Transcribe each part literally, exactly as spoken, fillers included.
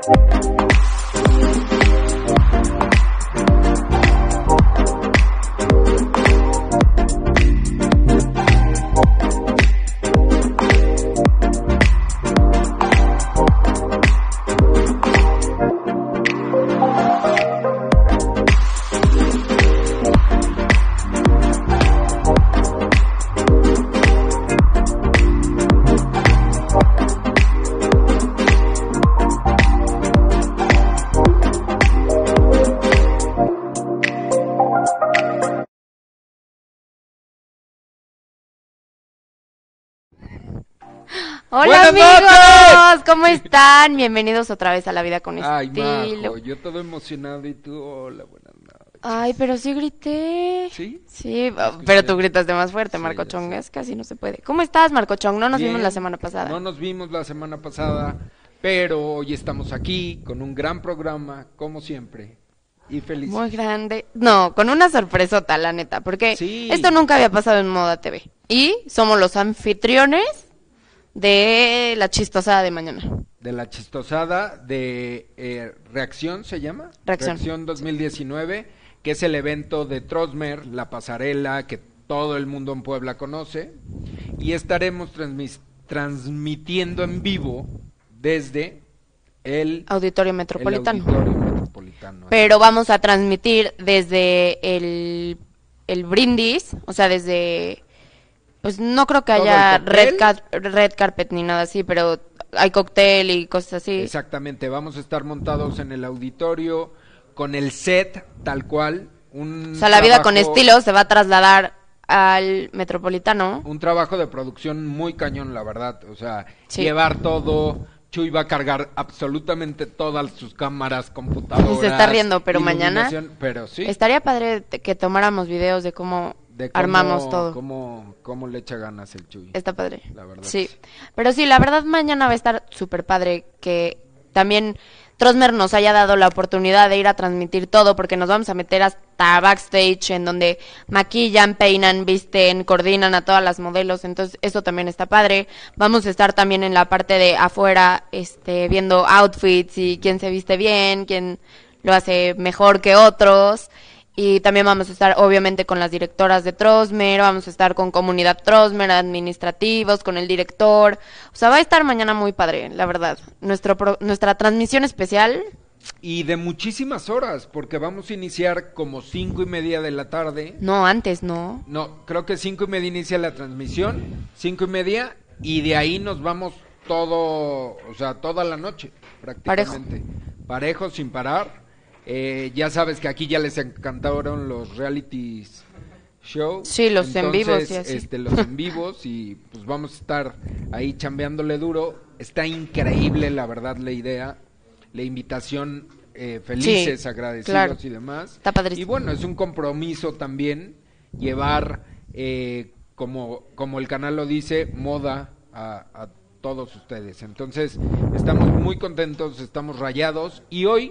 Hola ¡Buenas amigos, noches! ¿cómo están? Bienvenidos otra vez a La Vida con Ay, Estilo. Majo, yo todo emocionado y tú, hola, buenas noches. Ay, pero sí grité. ¿Sí? Sí, Escuché. pero tú gritaste más fuerte, Sí, Marco ya Chong, sé. es casi no se puede. ¿Cómo estás, Marco Chong? No nos Bien, vimos la semana pasada. No nos vimos la semana pasada, pero hoy estamos aquí con un gran programa, como siempre, y felices. Muy grande. No, con una sorpresota, la neta, porque Sí. esto nunca había pasado en Moda T V. Y somos los anfitriones de la chistosada de mañana. De la chistosada de eh, Reacción, ¿se llama? Reacción. dos mil diecinueve, que es el evento de Trosmer, la pasarela que todo el mundo en Puebla conoce, y estaremos transmis- transmitiendo en vivo desde el Auditorio el Metropolitano. Auditorio Metropolitano. Pero vamos a transmitir desde el, el brindis, o sea, desde... Pues no creo que ¿Todo haya el cóctel? red, ca- red carpet ni nada así, pero hay cóctel y cosas así. Exactamente, vamos a estar montados en el auditorio con el set tal cual. Un O sea, La Vida con trabajo- Estilo se va a trasladar al Metropolitano. Un trabajo de producción muy cañón, la verdad. O sea, Sí. llevar todo. Chuy va a cargar absolutamente todas sus cámaras, computadoras. Se está riendo, pero mañana iluminación, Pero sí. estaría padre te- que tomáramos videos de cómo, de cómo, armamos todo. Cómo, cómo le echa ganas el Chuy. Está padre. La verdad. Sí. Pero sí, la verdad mañana va a estar súper padre que también Trosmer nos haya dado la oportunidad de ir a transmitir todo, porque nos vamos a meter hasta backstage, en donde maquillan, peinan, visten, coordinan a todas las modelos, entonces eso también está padre. Vamos a estar también en la parte de afuera, este, viendo outfits y quién se viste bien, quién lo hace mejor que otros. Y también vamos a estar obviamente con las directoras de Trosmer, vamos a estar con comunidad Trosmer, administrativos, con el director. O sea, va a estar mañana muy padre, la verdad. Nuestro pro- nuestra transmisión especial. Y de muchísimas horas, porque vamos a iniciar como cinco y media de la tarde. No, antes, ¿no? No, creo que cinco y media inicia la transmisión, cinco y media, y de ahí nos vamos todo, o sea, toda la noche, prácticamente. Parejo, Parejo sin parar. Eh, ya sabes que aquí ya les encantaron los reality shows. Sí, los en Entonces, vivos y así. Este, los en vivos, y pues vamos a estar ahí chambeándole duro. Está increíble, la verdad, la idea, la invitación, eh, felices, Sí, agradecidos claro. y demás. Está padrísimo. Y bueno, es un compromiso también llevar, eh, como, como el canal lo dice, moda a, a todos ustedes. Entonces, estamos muy contentos, estamos rayados, y hoy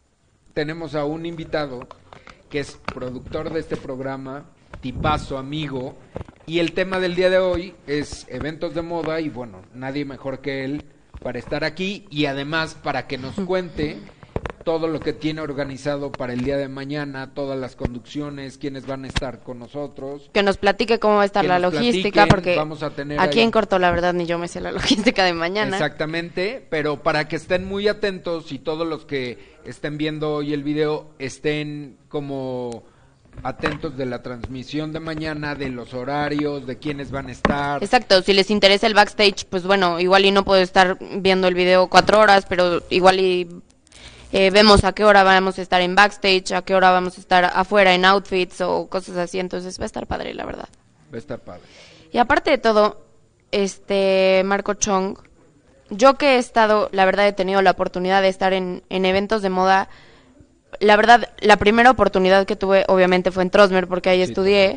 tenemos a un invitado que es productor de este programa, tipazo, amigo, y el tema del día de hoy es eventos de moda, y bueno, nadie mejor que él para estar aquí, y además para que nos cuente todo lo que tiene organizado para el día de mañana, todas las conducciones, quiénes van a estar con nosotros. Que nos platique cómo va a estar Que la nos logística, platiquen, porque vamos a tener aquí ahí- en corto, la verdad, ni yo me sé la logística de mañana. Exactamente, pero para que estén muy atentos, y todos los que estén viendo hoy el video estén como atentos de la transmisión de mañana, de los horarios, de quiénes van a estar. Exacto, si les interesa el backstage, pues bueno, igual y no puedo estar viendo el video cuatro horas, pero igual y eh, vemos a qué hora vamos a estar en backstage, a qué hora vamos a estar afuera en outfits o cosas así, entonces va a estar padre, la verdad. Va a estar padre. Y aparte de todo, este Marco Chong, yo que he estado, la verdad he tenido la oportunidad de estar en, en eventos de moda. La verdad, la primera oportunidad que tuve obviamente fue en Trosmer, porque ahí Sí, estudié.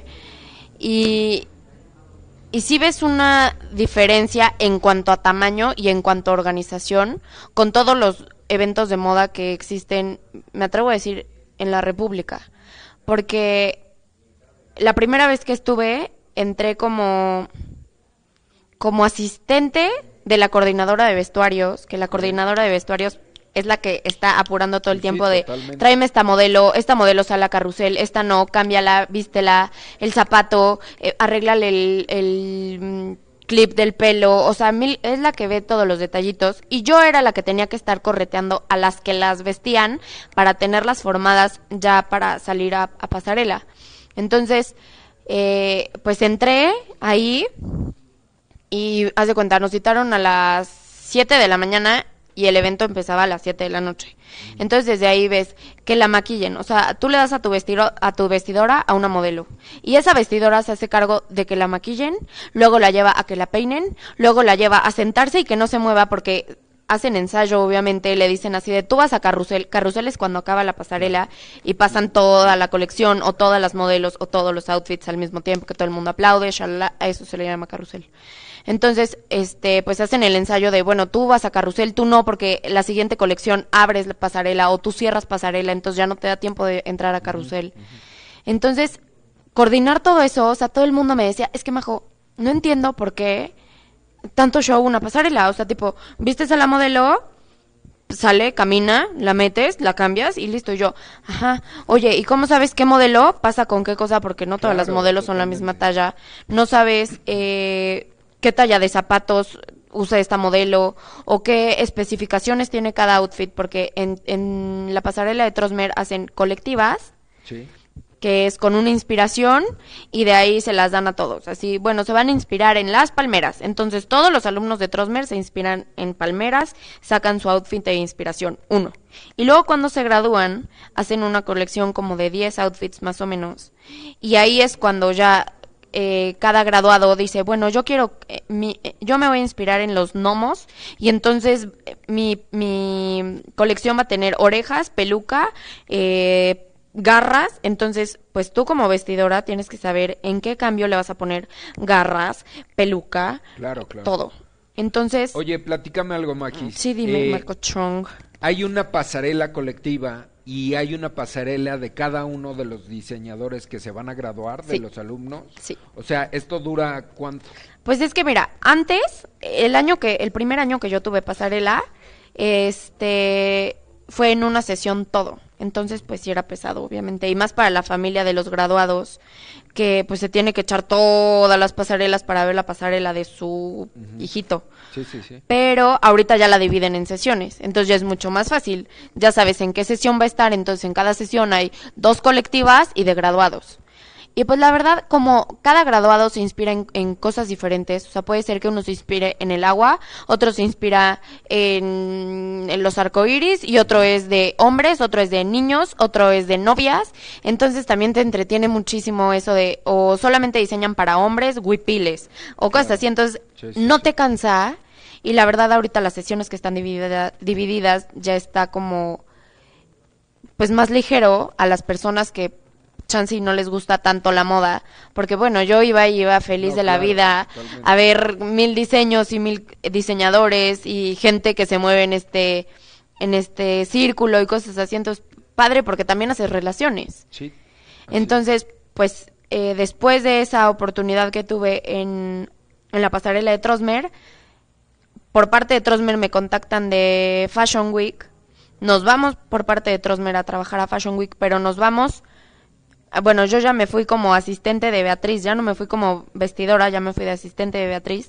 Y, y sí ves una diferencia en cuanto a tamaño y en cuanto a organización con todos los eventos de moda que existen, me atrevo a decir, en la República. Porque la primera vez que estuve, entré como, como asistente de la coordinadora de vestuarios, que la coordinadora de vestuarios es la que está apurando todo el Sí, tiempo sí, de totalmente. tráeme esta modelo, esta modelo sale a carrusel, esta no, cámbiala, vístela, el zapato, eh, arréglale el, el mm, clip del pelo, o sea, mil, es la que ve todos los detallitos y yo era la que tenía que estar correteando a las que las vestían para tenerlas formadas ya para salir a, a pasarela. Entonces, eh, pues entré ahí y haz de cuenta, nos citaron a las siete de la mañana y el evento empezaba a las siete de la noche. Entonces desde ahí ves que la maquillen, o sea, tú le das a tu vestido, a tu vestidora a una modelo y esa vestidora se hace cargo de que la maquillen, luego la lleva a que la peinen, luego la lleva a sentarse y que no se mueva porque hacen ensayo, obviamente, le dicen así de tú vas a carrusel, carrusel es cuando acaba la pasarela y pasan toda la colección o todas las modelos o todos los outfits al mismo tiempo que todo el mundo aplaude, shalala, a eso se le llama carrusel. Entonces, este, pues hacen el ensayo de, bueno, tú vas a carrusel, tú no, porque la siguiente colección abres la pasarela o tú cierras pasarela, entonces ya no te da tiempo de entrar a carrusel. Uh-huh, uh-huh. Entonces, coordinar todo eso, o sea, todo el mundo me decía, es que Majo, no entiendo por qué tanto show una pasarela, o sea, tipo, vistes a la modelo, sale, camina, la metes, la cambias y listo. Y yo, ajá, oye, ¿y cómo sabes qué modelo pasa con qué cosa? Porque no todas Claro, las modelos son la totalmente. misma talla, no sabes eh, qué talla de zapatos usa esta modelo o qué especificaciones tiene cada outfit, porque en, en la pasarela de Trosmer hacen colectivas, Sí. que es con una inspiración y de ahí se las dan a todos. Así, bueno, se van a inspirar en las palmeras. Entonces, todos los alumnos de Trosmer se inspiran en palmeras, sacan su outfit de inspiración, uno. Y luego cuando se gradúan, hacen una colección como de diez outfits más o menos. Y ahí es cuando ya eh, cada graduado dice, bueno, yo quiero, eh, mi, eh, yo me voy a inspirar en los gnomos y entonces eh, mi, mi colección va a tener orejas, peluca, eh, garras, entonces pues tú como vestidora tienes que saber en qué cambio le vas a poner garras, peluca, Claro, claro. todo. Entonces, Oye, platícame algo, Maquis. sí, dime, Eh, Marco Chong. Hay una pasarela colectiva y hay una pasarela de cada uno de los diseñadores que se van a graduar, de Sí. los alumnos. Sí. O sea, ¿esto dura cuánto? Pues es que mira, antes, el año que, el primer año que yo tuve pasarela, este, fue en una sesión todo. Entonces, pues sí era pesado, obviamente. Y más para la familia de los graduados, que pues se tiene que echar todas las pasarelas para ver la pasarela de su Ujú. hijito. Sí, sí, sí. Pero ahorita ya la dividen en sesiones, entonces ya es mucho más fácil. Ya sabes en qué sesión va a estar, entonces en cada sesión hay dos colectivas y de graduados. Y pues la verdad, como cada graduado se inspira en, en cosas diferentes, o sea, puede ser que uno se inspire en el agua, otro se inspira en, en los arcoíris, y otro es de hombres, otro es de niños, otro es de novias. Entonces también te entretiene muchísimo eso de, o solamente diseñan para hombres, huipiles, o cosas Claro. así. Entonces Sí, sí, no sí. te cansa, y la verdad ahorita las sesiones que están dividida- divididas ya está como, pues más ligero a las personas que chance y no les gusta tanto la moda, porque bueno, yo iba y iba feliz No, de la claro, vida totalmente. a ver mil diseños y mil diseñadores y gente que se mueve en este en este círculo y cosas así. Entonces, padre, porque también haces relaciones. Sí. así Entonces, pues eh, después de esa oportunidad que tuve en, en la pasarela de Trosmer, por parte de Trosmer me contactan de Fashion Week. Nos vamos por parte de Trosmer a trabajar a Fashion Week, pero nos vamos. Bueno, yo ya me fui como asistente de Beatriz, ya no me fui como vestidora, ya me fui de asistente de Beatriz.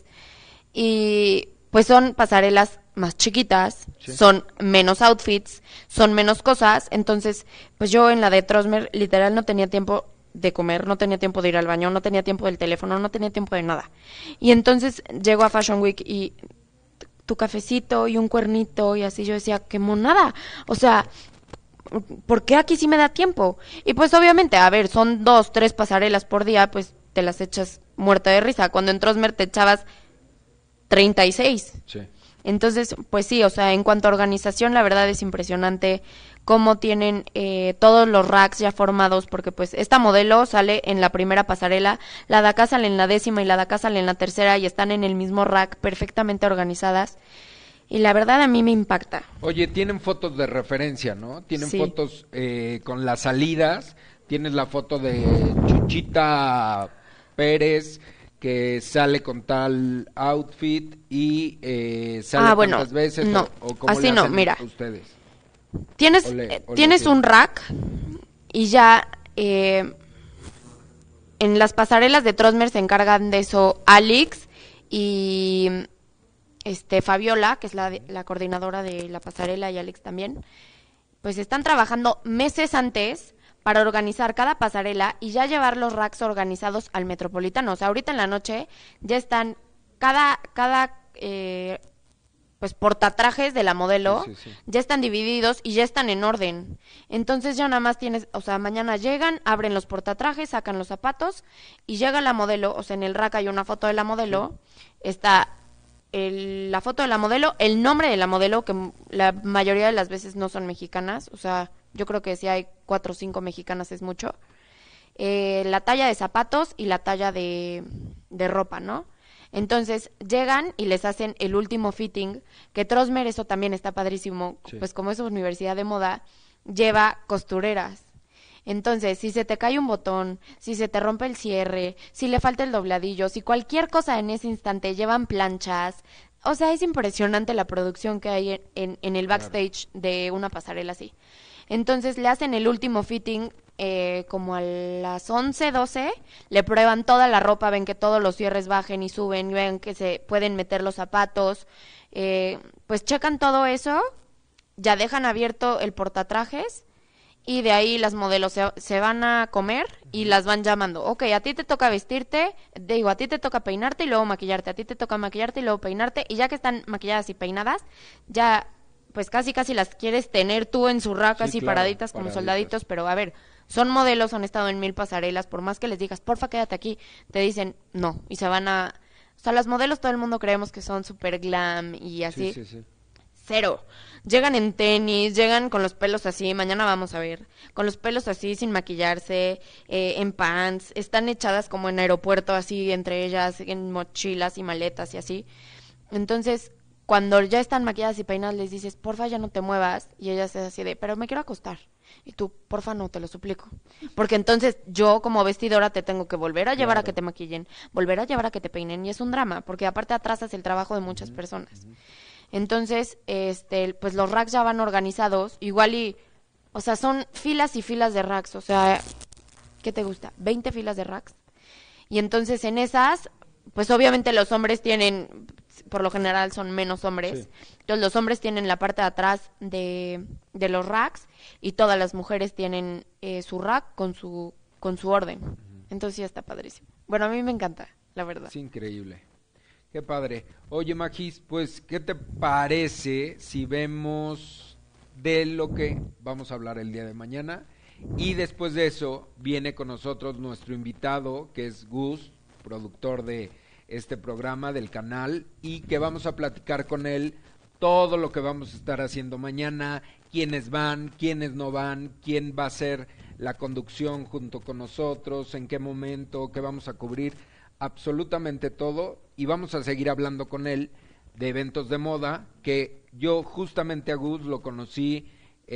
Y pues son pasarelas más chiquitas, Sí. son menos outfits, son menos cosas. Entonces, pues yo en la de Trosmer literal no tenía tiempo de comer, no tenía tiempo de ir al baño, no tenía tiempo del teléfono, no tenía tiempo de nada. Y entonces llego a Fashion Week y tu cafecito y un cuernito y así yo decía, qué monada. O sea, ¿por qué aquí sí me da tiempo? Y pues obviamente, a ver, son dos, tres pasarelas por día, pues te las echas muerta de risa. Cuando en Trosmer te echabas treinta y seis. Sí. Entonces, pues sí, o sea, en cuanto a organización, la verdad es impresionante cómo tienen eh, todos los racks ya formados, porque pues esta modelo sale en la primera pasarela, la de acá sale en la décima y la de acá sale en la tercera y están en el mismo rack perfectamente organizadas. Y la verdad a mí me impacta. Oye, tienen fotos de referencia, ¿no? Tienen Sí. fotos eh, con las salidas. Tienes la foto de Chuchita Pérez, que sale con tal outfit y eh, sale Ah, bueno, tantas veces no, o, o cómo así le no, hacen mira. ustedes. Tienes, O le- eh, o le tienes hacen. un rack y ya eh, en las pasarelas de Trosmer se encargan de eso Alex y este Fabiola, que es la, la coordinadora de la pasarela, y Alex también. Pues están trabajando meses antes para organizar cada pasarela y ya llevar los racks organizados al Metropolitano. O sea, ahorita en la noche ya están cada, cada eh, pues portatrajes de la modelo, Sí, sí, sí. ya están divididos y ya están en orden. Entonces ya nada más tienes, o sea, mañana llegan, abren los portatrajes, sacan los zapatos y llega la modelo, o sea, en el rack hay una foto de la modelo, está el- la foto de la modelo, el nombre de la modelo, que m- la mayoría de las veces no son mexicanas, o sea, yo creo que si hay cuatro o cinco mexicanas es mucho, eh, la talla de zapatos y la talla de, de ropa, ¿no? Entonces llegan y les hacen el último fitting, que Trosmer, eso también está padrísimo, Sí. pues como es universidad de moda, lleva costureras. Entonces, si se te cae un botón, si se te rompe el cierre, si le falta el dobladillo, si cualquier cosa en ese instante llevan planchas, o sea, es impresionante la producción que hay en, en, en el backstage de una pasarela así. Entonces le hacen el último fitting eh, como a las once, doce, le prueban toda la ropa, ven que todos los cierres bajen y suben, ven que se pueden meter los zapatos, eh, pues checan todo eso, ya dejan abierto el portatrajes y de ahí las modelos se, se van a comer y las van llamando. Ok, a ti te toca vestirte, digo, a ti te toca peinarte y luego maquillarte, a ti te toca maquillarte y luego peinarte, y ya que están maquilladas y peinadas, ya pues casi casi las quieres tener tú en su rack, Sí, así claro, paraditas como paraditas. soldaditos, pero a ver, son modelos, han estado en mil pasarelas, por más que les digas, porfa, quédate aquí, te dicen no, y se van a... O sea, las modelos todo el mundo creemos que son súper glam y así. Sí, sí, sí. Cero. Llegan en tenis, llegan con los pelos así, mañana vamos a ver, con los pelos así, sin maquillarse, eh, en pants, están echadas como en aeropuerto así, entre ellas, en mochilas y maletas y así. Entonces, cuando ya están maquilladas y peinadas, les dices, porfa, ya no te muevas, y ellas es así de, pero me quiero acostar. Y tú, porfa, no, te lo suplico. Porque entonces yo, como vestidora, te tengo que volver a llevar a Claro. que te maquillen, volver a llevar a que te peinen, y es un drama, porque aparte atrasas el trabajo de muchas personas. Entonces, este, pues los racks ya van organizados, igual y, o sea, son filas y filas de racks, o sea, ¿qué te gusta? veinte filas de racks. Y entonces en esas, pues obviamente los hombres tienen, por lo general son menos hombres, Sí. entonces los hombres tienen la parte de atrás de, de los racks y todas las mujeres tienen eh, su rack con su, con su orden. Entonces ya está padrísimo. Bueno, a mí me encanta, la verdad. Es increíble. Qué padre. Oye, Magis, pues, ¿qué te parece si vemos de lo que vamos a hablar el día de mañana? Y después de eso viene con nosotros nuestro invitado, que es Gus, productor de este programa del canal, y que vamos a platicar con él todo lo que vamos a estar haciendo mañana, quiénes van, quiénes no van, quién va a ser la conducción junto con nosotros, en qué momento, qué vamos a cubrir, absolutamente todo, y vamos a seguir hablando con él de eventos de moda, que yo justamente a Gus lo conocí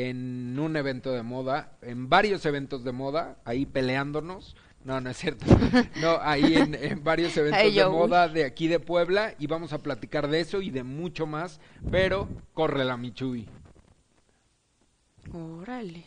en un evento de moda, en varios eventos de moda, ahí peleándonos, no, no es cierto, no, ahí en, en varios eventos Ay, de yo, moda de aquí de Puebla, y vamos a platicar de eso y de mucho más, pero corre la Michuy. Órale.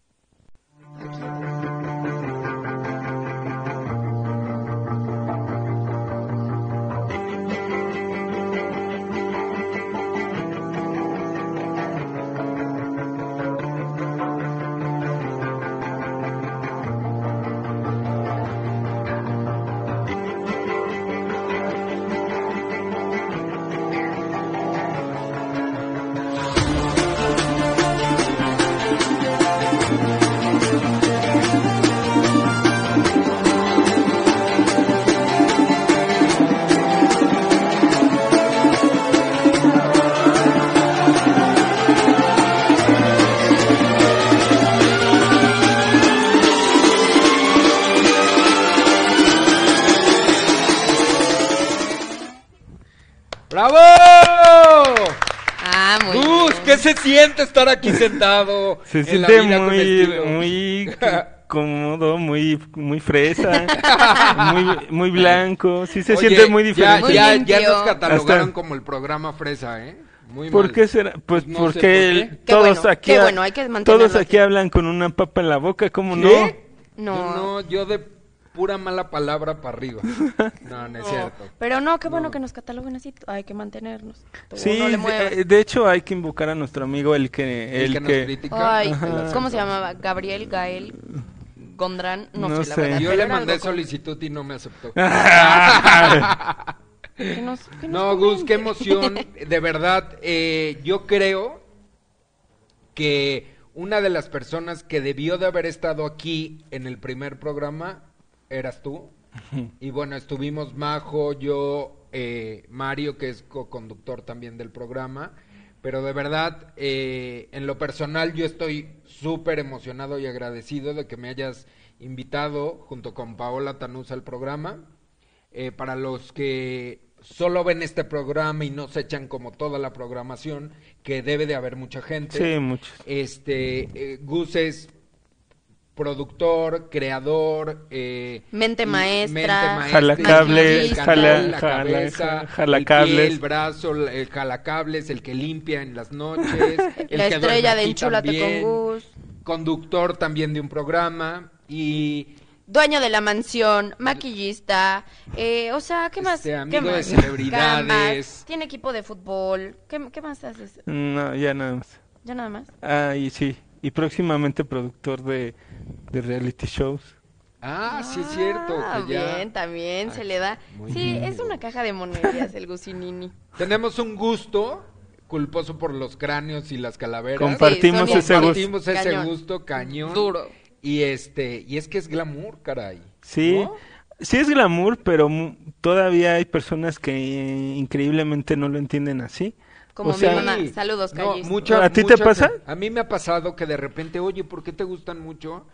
¡Bravo! Ah, muy Gus, bien. ¿qué se siente estar aquí sentado? Se en la siente vida con muy, estilo? muy cómodo, muy muy fresa, muy muy blanco, sí se Oye, siente muy ya, diferente. Muy ya, limpio. ya nos catalogaron Hasta- como el programa fresa, ¿eh? Muy ¿Por mal. qué será? Pues Pues no sé porque por qué. el- Qué todos bueno, aquí qué ha- bueno, hay que mantenerlo todos aquí así. hablan con una papa en la boca, ¿cómo no? ¿Qué? No. Yo no, yo de pura mala palabra para arriba. No, no es cierto. Pero no, qué bueno No. que nos cataloguen así, hay que mantenernos. Tú Sí, no le de, muevas. eh, de hecho hay que invocar a nuestro amigo el que El, el que, que, nos critica. Ay, Ajá. ¿cómo se llamaba? Gabriel, Gael, Gondrán, no, No sé, la sé. verdad. Yo pero le era mandé algo con- solicitud y no me aceptó. que nos- que nos No, Gus, qué comente. emoción. De verdad, eh, yo creo que una de las personas que debió de haber estado aquí en el primer programa eras tú. Y bueno, estuvimos Majo, yo, eh, Mario, que es co-conductor también del programa. Pero de verdad, eh, en lo personal, yo estoy súper emocionado y agradecido de que me hayas invitado junto con Paola Tanús al programa. Eh, para los que solo ven este programa y no se echan como toda la programación, que debe de haber mucha gente. Sí, muchos. Este, eh, Gus es productor, creador, eh, Mente y- maestra, Jalacables, el jala- canal, la jala- cabeza, jalacables. el pie, el brazo, el jalacables, el que limpia en las noches, el La que duerme estrella de aquí Enchúlate también, con Gus. conductor también de un programa y Dueño de la mansión, maquillista, eh, o sea, ¿qué más? Este, ¿Qué amigo de más? celebridades. Gambas, tiene equipo de fútbol, ¿qué, qué más haces? No, ya nada más. Ya nada más. Ah, y sí, y próximamente productor de, de reality shows. Ah, sí es cierto. Ah, Que ya... bien, también Ay, se le da. muy Sí, bien. es una caja de monedas el Gusinini. Tenemos un gusto culposo por los cráneos y las calaveras. Compartimos son ese gusto. Compartimos ese Cañón. gusto cañón. Duro. Y este, y es que es glamour, caray. Sí, ¿No? sí es glamour, pero mu- todavía hay personas que eh, increíblemente no lo entienden así. Como O sea, mi mamá. Saludos, No, Callis. mucha- ¿A ti te mucha- pasa? A mí me ha pasado que de repente, oye, ¿por qué te gustan mucho?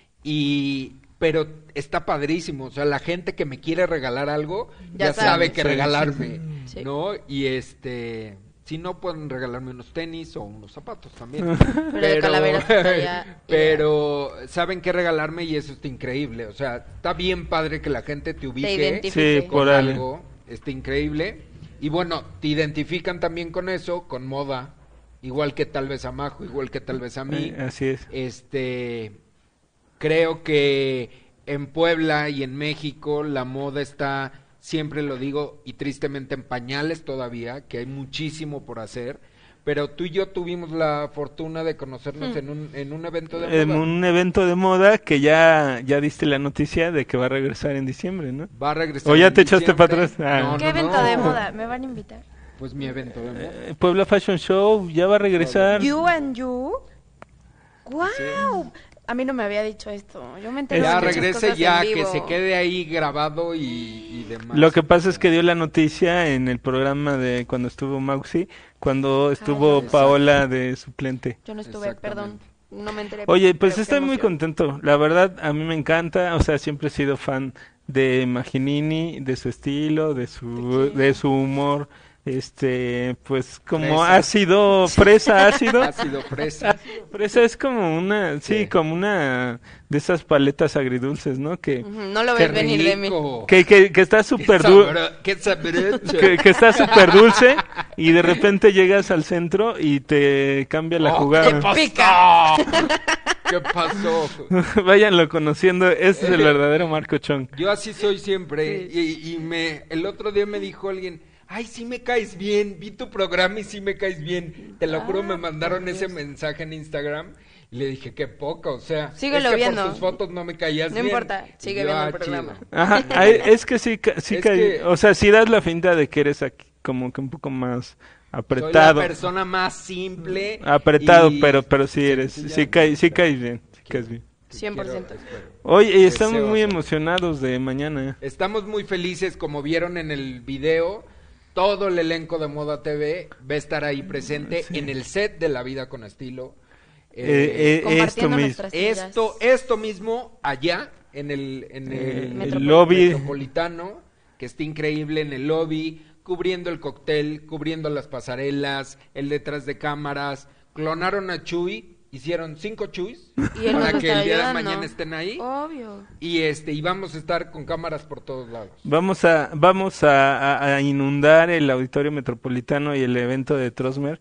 Y pero está padrísimo, o sea, la gente que me quiere regalar algo ya, Ya sabe sabe. que Sí, regalarme, sí. ¿no? Y este, si no pueden regalarme unos tenis o unos zapatos también. Pero de calaveras estaría pero saben qué regalarme y eso está increíble, o sea, está bien padre que la gente te ubique identifique. Sí, con por algo. algo, está increíble. Y bueno, te identifican también con eso, con moda, igual que tal vez a Majo, igual que tal vez a mí. Eh, así es. Este, creo que en Puebla y en México la moda está, siempre lo digo, y tristemente en pañales todavía, que hay muchísimo por hacer. Pero tú y yo tuvimos la fortuna de conocernos en un en un evento de En moda. un evento de moda que ya, ya diste la noticia de que va a regresar en diciembre, ¿no? Va a regresar. ¿O ya en te echaste diciembre. para atrás? Ah. No, ¿Qué no, evento no. de moda? ¿Me van a invitar? Pues mi evento de moda. Eh, Puebla Fashion Show ya va a regresar. You and You. ¡Guau! A mí no me había dicho esto. Yo me entero de Ya muchas regrese cosas ya, en que vivo. se quede ahí grabado y, y demás. Lo que pasa es que dio la noticia en el programa de cuando estuvo Mauxi, cuando estuvo ya. Paola de suplente. Yo no estuve, perdón. Exactamente. No me enteré. Oye, pues pero qué estoy muy emoción. contento. La verdad, a mí me encanta. O sea, siempre he sido fan de Maginini, de su estilo, de su, de su humor. Este, pues como Fresa. ácido, fresa ácido. Ácido fresa. Fresa es como una, sí, Sí. como una de esas paletas agridulces, ¿no? Que, Ujú, no lo Qué ves venir de mí. rico. que, que, que está Qué súper dulce. sabro- Qué sabroso. Que, que está súper dulce y de repente llegas al centro y te cambia la Oh, jugada. ¿Qué pasó? Pica. ¿Qué pasó? Váyanlo conociendo, ese es el verdadero Marco Chong. Yo así soy siempre. Y, y me el otro día me dijo alguien, ay, sí me caes bien, vi tu programa y sí me caes bien. Te lo juro, Ah, me mandaron por ese Dios. mensaje en Instagram y le dije, qué poca, o sea, Síguelo es que viendo. por tus fotos no me caías No bien. importa, sigue Y yo, viendo el "Ah, programa". chido". Ajá, ay, es que sí, ca- sí Es cae- que- o sea, sí das la finta de que eres aquí como que un poco más Soy apretado. la persona más simple. Apretado, y pero pero sí eres, sí sencilla. caes, sí caes bien, sí caes bien. cien por ciento. Quiero- espero. Oye, y estamos Deseo muy hacerlo. emocionados de mañana. Estamos muy felices, como vieron en el video, todo el elenco de Moda T V va a estar ahí presente Sí. en el set de La Vida con Estilo. Eh, eh, esto Compartiendo mismo. nuestras ideas. esto, esto mismo allá en el, en Eh, el, el Metropolitano. lobby. Metropolitano, que está increíble en el lobby, cubriendo el cóctel, cubriendo las pasarelas, el detrás de cámaras. Clonaron a Chuy hicieron cinco chuys Y él nos para va a que estar el día de ayudando. mañana estén ahí. Obvio. Y este y vamos a estar con cámaras por todos lados. Vamos a vamos a, a- a inundar el Auditorio Metropolitano y el evento de Trosmer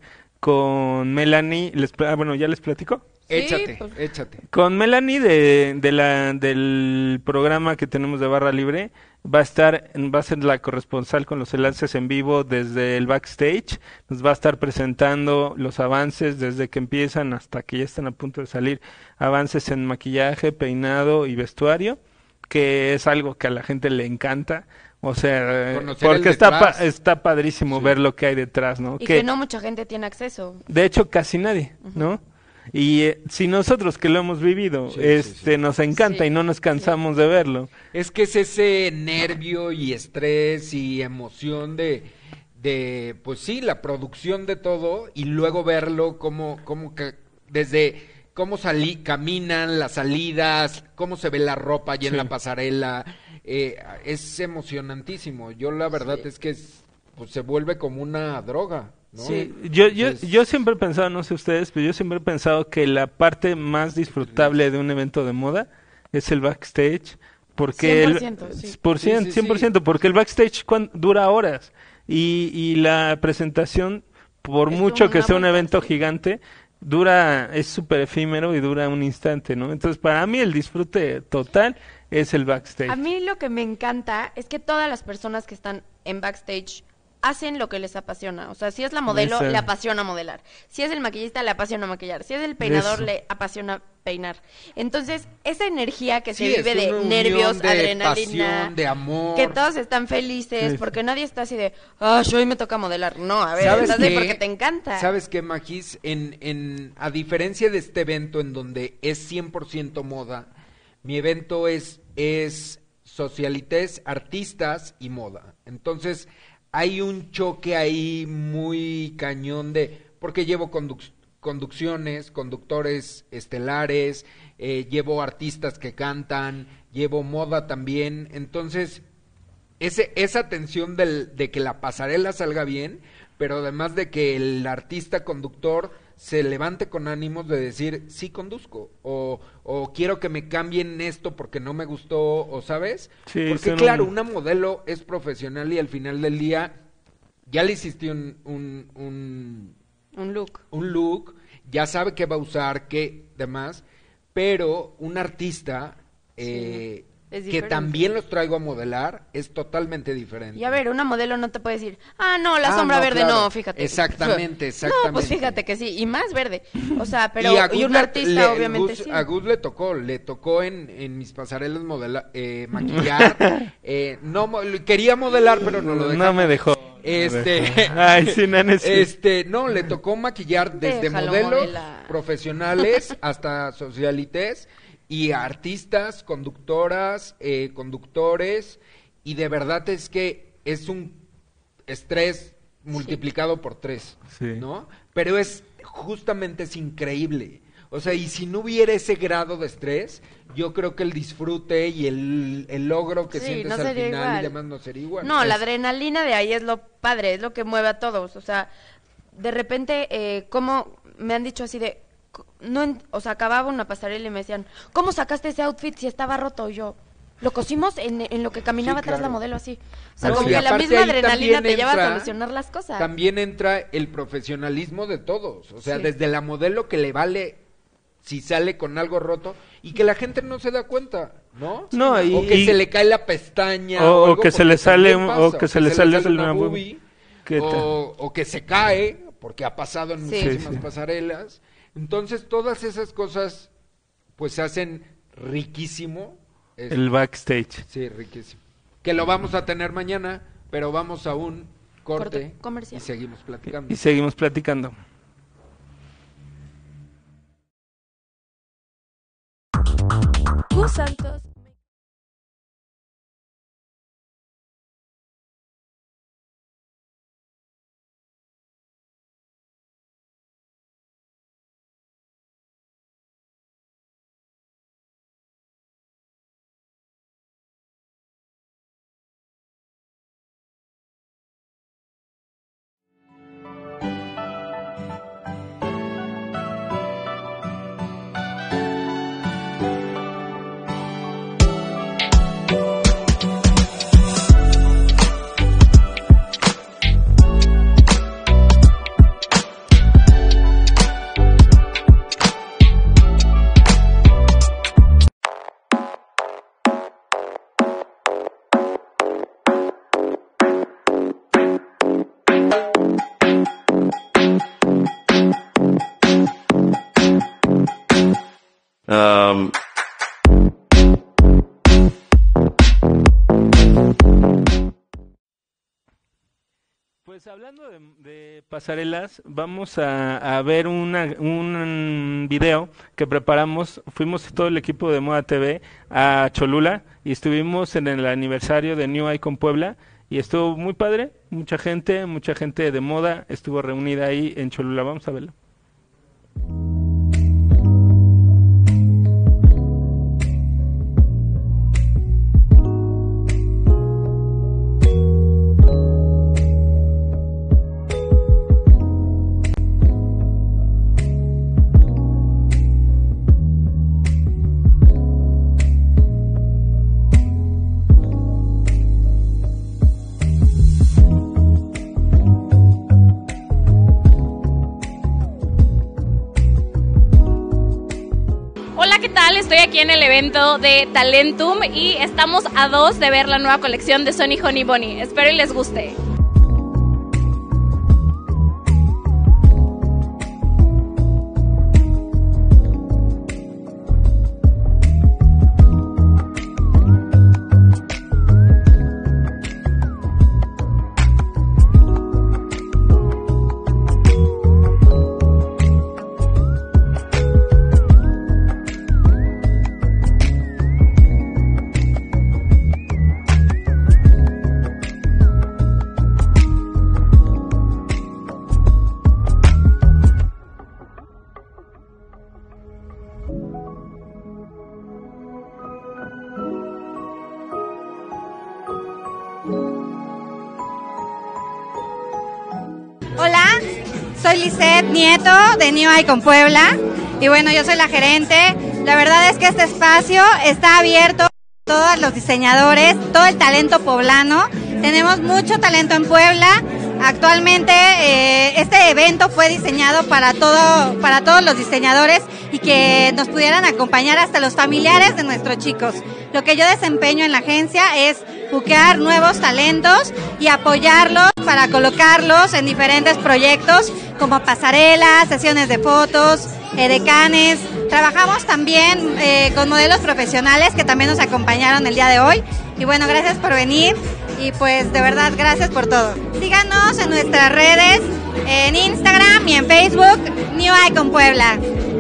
con Melanie. Les, pla- ah, bueno, ¿ya les platico? Sí, échate, pues. échate. Con Melanie de, de la, del programa que tenemos de Barra Libre, va a estar, va a ser la corresponsal con los enlaces en vivo desde el backstage, nos va a estar presentando los avances desde que empiezan hasta que ya están a punto de salir, avances en maquillaje, peinado y vestuario, que es algo que a la gente le encanta, o sea, Conocer porque el está, pa- detrás. está padrísimo Sí. ver lo que hay detrás, ¿no? Y Que- que no mucha gente tiene acceso. de hecho, casi nadie, ¿no? Y eh, si nosotros que lo hemos vivido, Sí, sí, este, sí. nos encanta Sí, y no nos cansamos de verlo. Es que es ese nervio y estrés y emoción de, de pues sí, la producción de todo y luego verlo como, como que desde cómo salí, caminan las salidas, cómo se ve la ropa allí en Sí. la pasarela, eh, es emocionantísimo. Yo la verdad Sí. es que es, pues se vuelve como una droga, ¿no? Sí, yo, yo, Entonces, yo siempre he pensado, no sé ustedes, pero yo siempre he pensado que la parte más disfrutable de un evento de moda es el backstage, porque el- cien por ciento, sí. por cien, Sí, sí, cien por ciento, porque el backstage cuan- dura horas y, y la presentación, por Es mucho como que una sea un vuelta, evento sí. gigante, dura, es súper efímero y dura un instante, ¿no? Entonces, para mí el disfrute total es el backstage. A mí lo que me encanta es que todas las personas que están en backstage hacen lo que les apasiona. O sea, si es la modelo, Esa- le apasiona modelar. Si es el maquillista, le apasiona maquillar. Si es el peinador, Eso. le apasiona peinar. Entonces, esa energía que sí, se es vive de una unión nervios, de adrenalina, pasión, de amor. que todos están felices, Sí. porque nadie está así de, ah, yo hoy me toca modelar. No, a ver, ¿Sabes estás ahí qué? porque te encanta. ¿Sabes qué, Maquis? En, en, a diferencia de este evento en donde es cien por ciento moda, mi evento es, es socialites, artistas y moda. Entonces, hay un choque ahí muy cañón de... Porque llevo conduc- conducciones, conductores estelares, eh, llevo artistas que cantan, llevo moda también. Entonces, ese, esa tensión del, de que la pasarela salga bien, pero además de que el artista conductor se levante con ánimos de decir, sí conduzco, o, o quiero que me cambien esto porque no me gustó, o sabes, Sí, porque son claro, un- una modelo es profesional y al final del día ya le hiciste un, un, un, Un look. un look, ya sabe qué va a usar, qué demás, pero un artista eh, es que diferente. también los traigo a modelar es totalmente diferente. Y a ver, una modelo no te puede decir, ah, no, la Ah, sombra no, verde claro. no, fíjate. Exactamente, No, exactamente. pues fíjate que sí, y más verde. O sea, pero, y, a y Gus un le- artista le- obviamente Gus- sí. A Gus le tocó, le tocó en, en mis pasarelas modela, eh, maquillar. eh, no, mo- quería modelar, pero no lo dejó. No me dejó. Este, No me dejó. Ay, sí, nene, sí. este, no, le tocó maquillar desde Déjalo modelos modelar. profesionales hasta socialites y artistas, conductoras, eh, conductores, y de verdad es que es un estrés multiplicado por tres, Sí. ¿no? Pero es, justamente es increíble. O sea, y si no hubiera ese grado de estrés, yo creo que el disfrute y el, el logro que Sí, sientes no al sería final igual. y demás no sería igual. No, la Es- adrenalina de ahí es lo padre, es lo que mueve a todos. O sea, de repente, eh, como me han dicho así de, co- no, en- o sea, acababa una pasarela y me decían, ¿cómo sacaste ese outfit si estaba roto? Y yo, lo cosimos en, en lo que caminaba Sí, atrás claro. la modelo así. O sea, No, como sí. que la aparte misma ahí adrenalina también te lleva a entra- solucionar las cosas. También entra el profesionalismo de todos. O sea, Sí. desde la modelo que le vale si sale con algo roto y que la gente no se da cuenta, ¿no? No, y- o que y- se le cae la pestaña. O- o algo, que se porque le sale también un- o pasa, que se le sale una una boobie. boobie, ¿Qué tal? o, o que se cae, porque ha pasado en Sí. muchísimas Sí, sí. pasarelas. Entonces, todas esas cosas, pues, hacen riquísimo. este, El backstage. Sí, riquísimo. Que lo vamos a tener mañana, pero vamos a un corte, Corte comercial. y seguimos platicando. Y seguimos platicando. Gus Santos. Pues hablando de, de pasarelas, vamos a, a ver una, un video que preparamos. Fuimos todo el equipo de Moda T V a Cholula y estuvimos en el aniversario de New Icon Puebla y estuvo muy padre. Mucha gente, mucha gente de moda estuvo reunida ahí en Cholula. Vamos a verlo. Hola, ¿qué tal? Estoy aquí en el evento de Talentum y estamos a dos de ver la nueva colección de Sony Honey Bunny. Espero y les guste. Hola, soy Lisette Nieto de New Icon Puebla y bueno, yo soy la gerente. La verdad es que este espacio está abierto a todos los diseñadores, todo el talento poblano. Tenemos mucho talento en Puebla. Actualmente eh, este evento fue diseñado para todo, para todos los diseñadores y que nos pudieran acompañar hasta los familiares de nuestros chicos. Lo que yo desempeño en la agencia es buscar nuevos talentos y apoyarlos para colocarlos en diferentes proyectos como pasarelas, sesiones de fotos, edecanes. Trabajamos también eh, con modelos profesionales que también nos acompañaron el día de hoy. Y bueno, gracias por venir y pues de verdad gracias por todo. Síganos en nuestras redes, en Instagram y en Facebook, New Icon Puebla.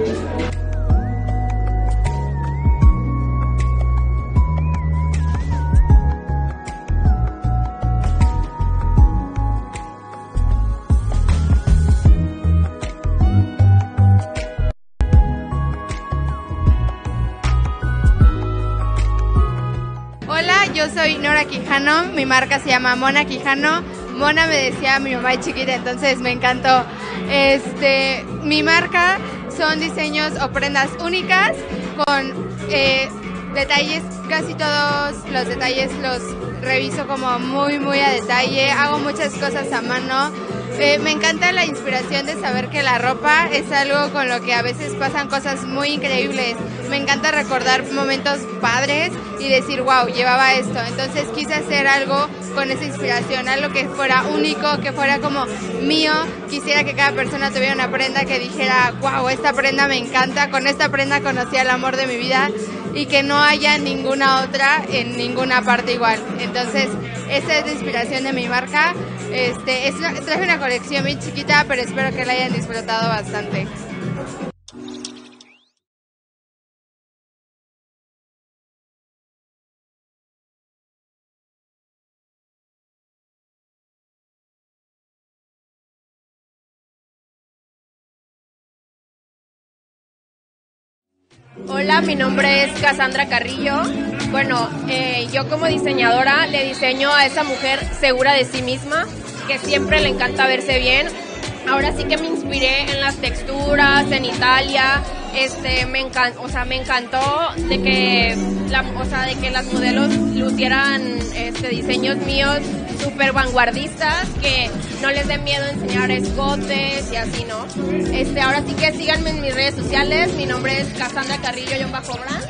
Hola, yo soy Nora Quijano, mi marca se llama Mona Quijano. Mona me decía mi mamá de chiquita, entonces me encantó. Este, mi marca son diseños o prendas únicas con eh, detalles, casi todos los detalles los reviso como muy muy a detalle, hago muchas cosas a mano. Eh, me encanta la inspiración de saber que la ropa es algo con lo que a veces pasan cosas muy increíbles. Me encanta recordar momentos padres y decir, wow, llevaba esto. Entonces quise hacer algo con esa inspiración, algo que fuera único, que fuera como mío. Quisiera que cada persona tuviera una prenda que dijera, wow, esta prenda me encanta, con esta prenda conocí al amor de mi vida, y que no haya ninguna otra en ninguna parte igual. Entonces, esa es la inspiración de mi marca. Este, es una, traje una colección bien chiquita, pero espero que la hayan disfrutado bastante. Hola, mi nombre es Cassandra Carrillo. Bueno, eh, yo como diseñadora le diseño a esa mujer segura de sí misma, que siempre le encanta verse bien. Ahora sí que me inspiré en las texturas, en Italia. Este, me encantó, o sea, me encantó de que, la, o sea, de que las modelos lucieran este, diseños míos súper vanguardistas, que no les dé miedo enseñar escotes y así, ¿no? Este, ahora sí que síganme en mis redes sociales. Mi nombre es Cassandra Carrillo-Brand.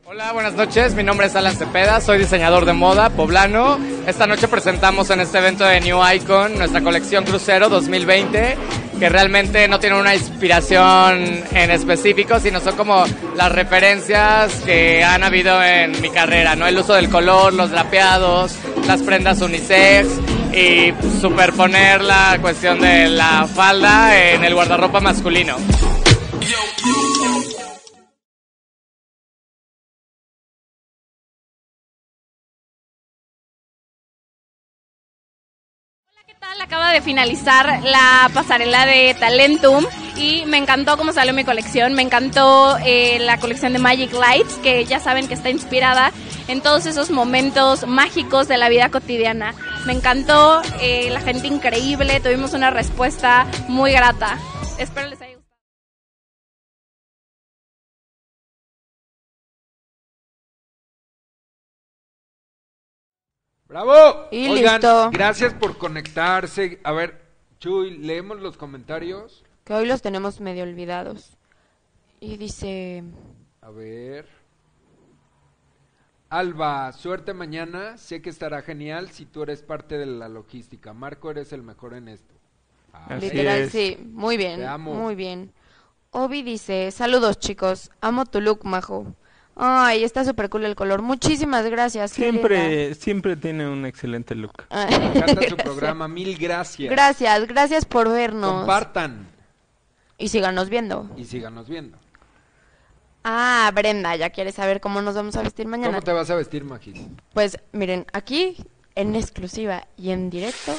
Hola, buenas noches, mi nombre es Alan Cepeda, soy diseñador de moda poblano. Esta noche presentamos en este evento de New Icon nuestra colección Crucero dos mil veinte, que realmente no tiene una inspiración en específico, sino son como las referencias que han habido en mi carrera, ¿no? El uso del color, los drapeados, las prendas unisex y superponer la cuestión de la falda en el guardarropa masculino. ¿Qué tal? Acaba de finalizar la pasarela de Talentum y me encantó cómo salió mi colección. Me encantó eh, la colección de Magic Lights, que ya saben que está inspirada en todos esos momentos mágicos de la vida cotidiana. Me encantó, eh, la gente increíble, tuvimos una respuesta muy grata. Espero les haya gustado. ¡Bravo! Y Oigan, listo. gracias por conectarse. A ver, Chuy, leemos los comentarios. Que hoy los tenemos medio olvidados. Y dice... A ver. Alba, suerte mañana. Sé que estará genial si tú eres parte de la logística. Marco, eres el mejor en esto. Ah, Así Literal, es. sí. Muy bien, Te amo. muy bien. Obi dice, saludos chicos, amo tu look, majo. Ay, está súper cool el color. Muchísimas gracias. qué linda. Siempre, siempre tiene un excelente look. Ah, Me encanta su gracias. programa. Mil gracias. Gracias, gracias por vernos. Compartan Y síganos viendo. y síganos viendo. Ah, Brenda, ya quiere saber cómo nos vamos a vestir mañana. ¿Cómo te vas a vestir, Magis? Pues miren, aquí en exclusiva y en directo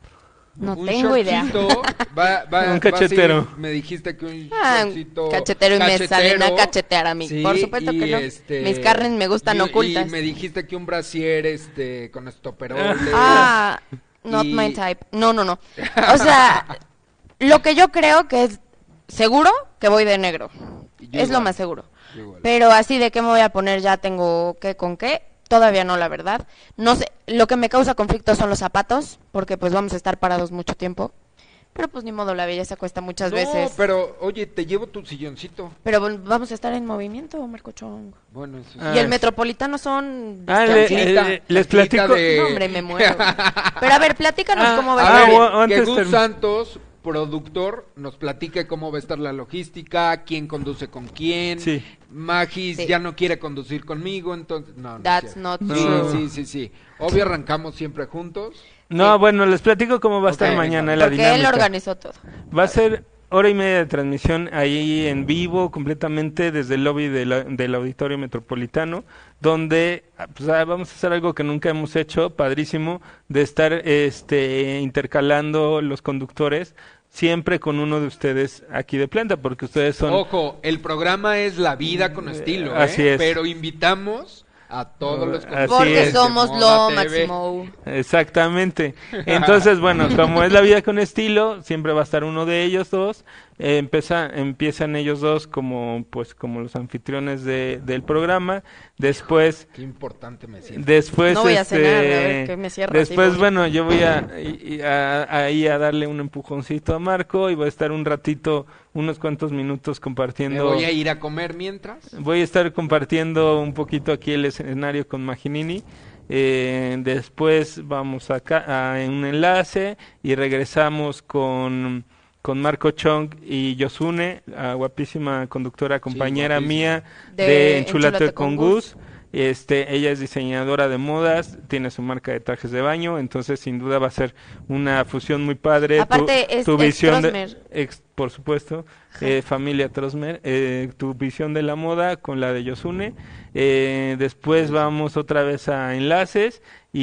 no Un tengo idea. shortcito, Va, va, Un vas a cachetero. ir- me dijiste que un Ah, shortcito cachetero y me salen a cachetear a mí. Sí, Por supuesto y que no. este, Mis carnes me gustan y- ocultas. Y me dijiste que un brasier este, con estoperoles. Ah, not Y- my type. No, no, no. O sea, lo que yo creo que es seguro que voy de negro. Y Es yo lo igual, más seguro. yo igual. Pero así de qué me voy a poner ya tengo qué con qué. Todavía no, la verdad. No sé, lo que me causa conflicto son los zapatos, porque pues vamos a estar parados mucho tiempo. Pero pues ni modo, la belleza cuesta muchas No, veces. pero oye, te llevo tu silloncito. Pero vol- vamos a estar en movimiento, Marco Chong. Bueno, eso sí. Ah. Y el metropolitano son... Ah, le- Chanclita, eh, les chanclita platico. de- No, hombre, me muero. Pero a ver, platícanos Ah, cómo va A a ver, estar. o- antes que Gus term- Santos, productor, nos platique cómo va a estar la logística, quién conduce con quién. Sí. Magis Sí. ya no quiere conducir conmigo, entonces... No, no es That's cierto. not Sí, true. sí, sí, sí. Obvio arrancamos siempre juntos. No, bueno, les platico cómo va a estar Ok, mañana venga. la Porque él dinámica. organizó todo. Va a ser hora y media de transmisión ahí en vivo, completamente desde el lobby de la- del Auditorio Metropolitano, donde ah, pues, ah, vamos a hacer algo que nunca hemos hecho, padrísimo, de estar este intercalando los conductores, siempre con uno de ustedes aquí de planta, porque ustedes son... Ojo, el programa es La Vida con Estilo, ¿eh? Así es. Pero invitamos a todos los Así conductores Porque es. de somos Moda lo T V. máximo. Exactamente. Entonces, bueno, como es la vida con estilo, siempre va a estar uno de ellos dos. Eh, empieza, empiezan ellos dos como, pues, como los anfitriones de, del programa. Después, Qué importante me siento. después, No voy a este, cenar, a ver qué me cierra así, después, bonito. bueno, yo voy a, y- y a- ahí a darle un empujoncito a Marco y voy a estar un ratito, unos cuantos minutos Me compartiendo. voy a ir a comer mientras. Voy a estar compartiendo un poquito aquí el escenario con Maginini. Eh, después vamos acá a un enlace y regresamos con, con Marco Chong y Yosune, la guapísima conductora compañera guapísima. mía De de, Enchúlate Enchúlate con con Gus. Este, ella es diseñadora de modas, tiene su marca de trajes de baño, entonces sin duda va a ser una fusión muy padre. Aparte, tu, es tu ex visión de, Trosmer. ex- por supuesto, eh, familia Trosmer, eh, tu visión de la moda con la de Yosune. Eh, después vamos otra vez a enlaces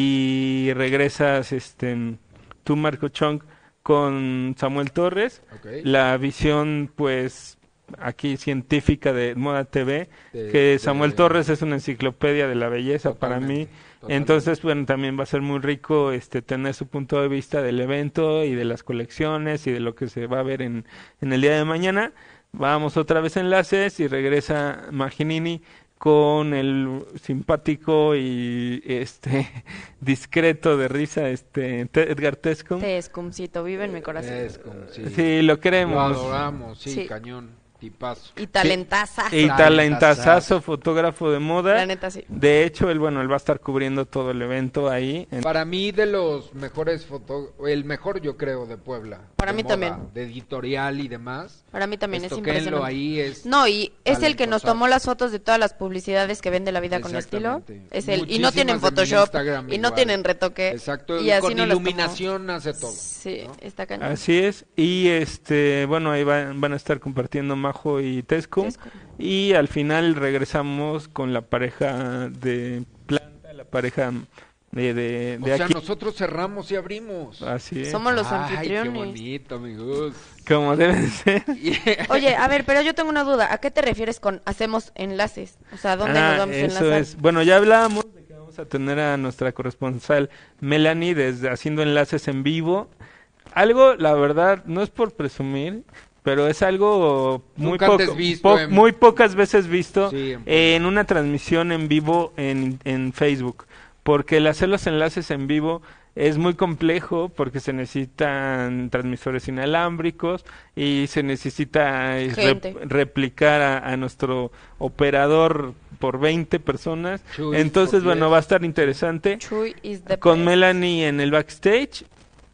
y regresas, este, tú Marco Chong con Samuel Torres. Ok. La visión, pues, aquí científica de Moda T V, De- que de- Samuel Torres es una enciclopedia de la belleza para mí. Totalmente, totalmente. Entonces, bueno, también va a ser muy rico este tener su punto de vista del evento y de las colecciones y de lo que se va a ver en, en el día de mañana. Vamos otra vez a enlaces y regresa Maginini con el simpático y este discreto de risa este Te- Edgar Tescom. Te escumcito, vive en mi corazón. Es como, sí. Sí, lo Lo queremos. adoramos, sí, Sí. cañón. Tipazo. Y talentazazo. Y talentazazo, fotógrafo de moda. La neta, sí. De hecho, él, bueno, él va a estar cubriendo todo el evento ahí. En... Para mí, de los mejores foto, el mejor yo creo de Puebla. Para de mí moda, también. De editorial y demás. Para mí también es Estoquéenlo impresionante. ahí, es No, y es el que nos talentosazo. tomó las fotos de todas las publicidades que vende La Vida con Estilo. Exactamente. Es él. Y no Muchísimas tienen en mi Photoshop. Instagram Y no igual. tienen retoque. Exacto, Y y así con nos las tomó. iluminación hace todo. Sí, ¿no? está cañón. Así es, y este, bueno, ahí van, van a estar compartiendo Majo y Tesco, Tesco. y al final regresamos con la pareja de planta, la pareja de, de, O de sea, aquí. nosotros cerramos y abrimos. Así es, Somos los Ay, anfitriones. qué bonito, amigos. como debe ser. Oye, a ver, pero yo tengo una duda. ¿A qué te refieres con hacemos enlaces? O sea, ¿dónde Ah, nos vamos a eso enlazar? es. Bueno, ya hablábamos de que vamos a tener a nuestra corresponsal Melanie desde haciendo enlaces en vivo. Algo, la verdad, no es por presumir, pero es algo muy, Nunca poco, antes visto po- en- muy pocas veces visto Sí, en- en una transmisión en vivo en, en Facebook. Porque el hacer los enlaces en vivo es muy complejo porque se necesitan transmisores inalámbricos y se necesita eh, Gente. rep- replicar a, a nuestro operador por veinte personas. Chuy, Entonces, por bueno, diez. va a estar interesante. Chuy is the Con best. Melanie en el backstage.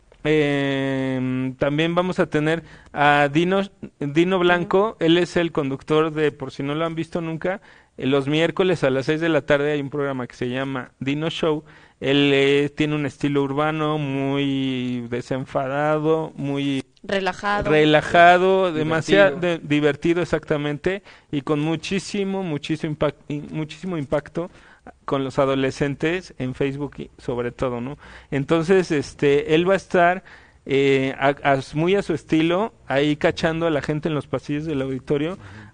Eh, también vamos a tener a Dino, Dino Blanco. Él es el conductor de, por si no lo han visto nunca, eh, los miércoles a las seis de la tarde hay un programa que se llama Dino Show. Él eh, tiene un estilo urbano muy desenfadado, muy Relajado. relajado, demasiado Divertido. de- divertido exactamente, y con muchísimo, muchísimo, impact, y muchísimo impacto con los adolescentes en Facebook y sobre todo, ¿no? Entonces, este, él va a estar eh, a- a su- muy a su estilo, ahí cachando a la gente en los pasillos del auditorio,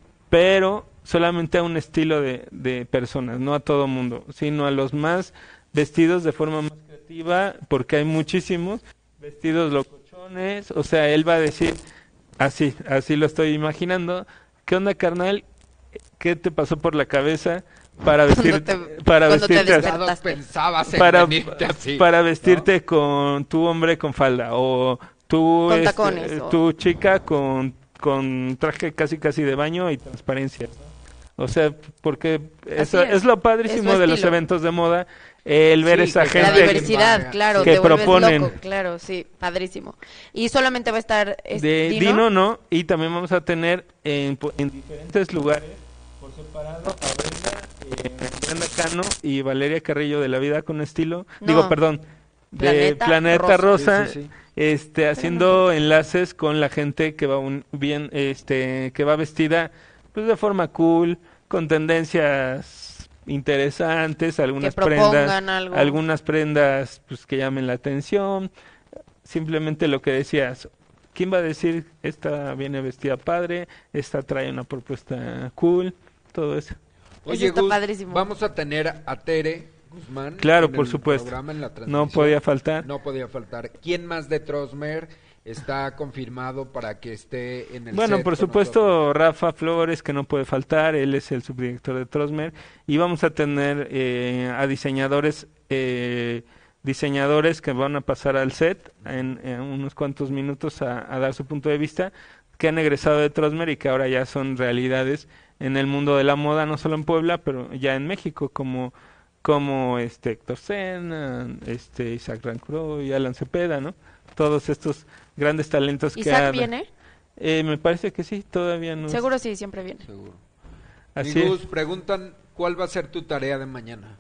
pero solamente a un estilo de, de personas, no a todo mundo, sino a los más vestidos de forma más creativa, porque hay muchísimos vestidos locochones, o sea, él va a decir, así, así lo estoy imaginando, ¿qué onda, carnal? ¿Qué te pasó por la cabeza para vestir, te- para cuando te vestirte así? despertaste. Pensabas en para, venirte así, para ¿no? vestirte con tu hombre con falda o tu, Con este, tacones, o- tu chica con, con traje casi casi de baño y transparencia. O sea, porque eso es. es. lo padrísimo Es su de los estilo. eventos de moda, el ver Sí, esa que La gente cada diversidad, vaya. claro, que te vuelves proponen. loco, claro, sí, padrísimo. Y solamente va a estar este, de Dino. Dino, no, y también vamos a tener en, po- en diferentes lugares por separado a Brenda, eh, Brenda Cano y Valeria Carrillo de La Vida con Estilo, No. digo, perdón, de Planeta Planeta, Rosa. Rosa, Sí, sí, sí. este haciendo enlaces con la gente que va un, bien este que va vestida pues de forma cool, con tendencias interesantes, algunas Que propongan prendas, algo. algunas prendas pues que llamen la atención. Simplemente lo que decías, ¿quién va a decir esta viene vestida padre, esta trae una propuesta cool, todo eso? Oye, está Gus, padrísimo. vamos a tener a Tere Guzmán. Claro, en por el supuesto. programa, en la No transmisión. podía faltar. No podía faltar. ¿Quién más de Trosmer está confirmado para que esté en el Bueno, set por con supuesto, nosotros? Rafa Flores, que no puede faltar, él es el subdirector de Trosmer, y vamos a tener eh, a diseñadores eh, diseñadores que van a pasar al set en, en unos cuantos minutos a, a dar su punto de vista, que han egresado de Trosmer y que ahora ya son realidades en el mundo de la moda, no solo en Puebla, pero ya en México, como como este Héctor Sena, este Isaac Rancuro y Alan Cepeda, ¿no? Todos estos grandes talentos que ¿Isaac ha- viene? eh, me parece que sí, todavía no. Seguro sí, siempre viene. Seguro. Así Mi es. Gus, preguntan cuál va a ser tu tarea de mañana.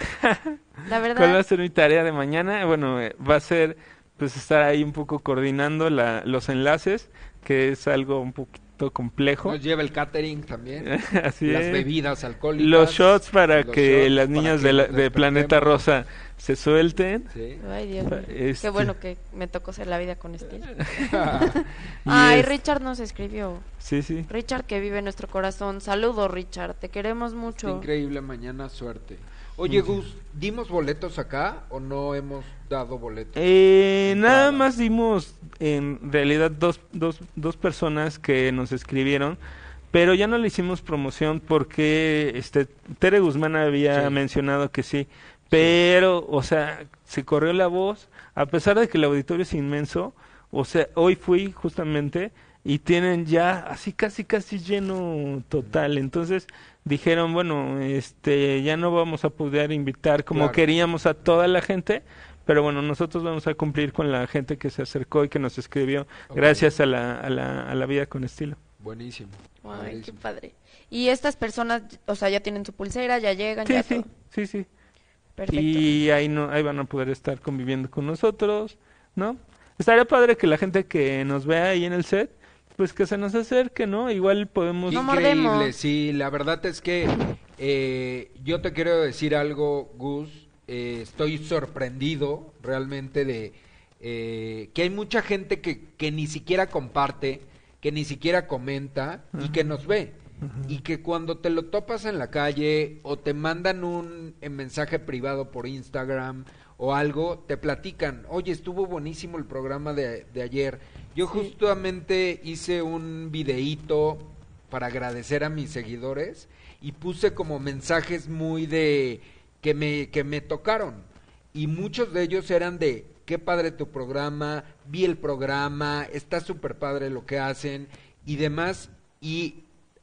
La ¿Cuál va verdad, a ser mi tarea de mañana? Bueno, eh, va a ser pues estar ahí un poco coordinando la, los enlaces, que es algo un poquito complejo. Nos lleva el catering también. Así las es. bebidas alcohólicas. Los shots para los que shots las para niñas que de, la- nos de Planeta despertemos. Rosa se suelten. Sí. ay Dios mío, Este- qué bueno que me tocó ser La Vida con estilo. Y Ay, es- Richard nos escribió. Sí, sí. Richard que vive en nuestro corazón. Saludos, Richard, te queremos Está mucho. increíble, mañana suerte. Oye, Gus, ¿dimos boletos acá o no hemos dado boletos? Eh, nada Entrada. más dimos en realidad dos, dos, dos personas que nos escribieron, pero ya no le hicimos promoción porque este Tere Guzmán había Sí. mencionado que sí, pero, o sea, se corrió la voz, a pesar de que el auditorio es inmenso, o sea, hoy fui justamente y tienen ya así casi casi lleno total. Entonces dijeron, bueno, este ya no vamos a poder invitar como Claro. queríamos a toda la gente, pero bueno, nosotros vamos a cumplir con la gente que se acercó y que nos escribió, Ok. gracias a la, a la a la vida con estilo. Buenísimo. Ay, qué buenísimo. padre. Y estas personas, o sea, ya tienen su pulsera, ya llegan, Sí, ya sí, todo. sí, sí. Perfecto. Y ahí no ahí van a poder estar conviviendo con nosotros, ¿no? Estaría padre que la gente que nos vea ahí en el set, pues que se nos acerque, ¿no? Igual podemos... No Increíble, mordemos. sí, la verdad es que eh, yo te quiero decir algo, Gus, eh, estoy sorprendido realmente de eh, que hay mucha gente que, que ni siquiera comparte, que ni siquiera comenta y que nos ve. Y que cuando te lo topas en la calle o te mandan un eh, mensaje privado por Instagram o algo, te platican, oye, estuvo buenísimo el programa de, de ayer. Yo justamente hice un videíto para agradecer a mis seguidores y puse como mensajes muy de que me, que me tocaron. Y muchos de ellos eran de, qué padre tu programa, vi el programa, está súper padre lo que hacen y demás. Y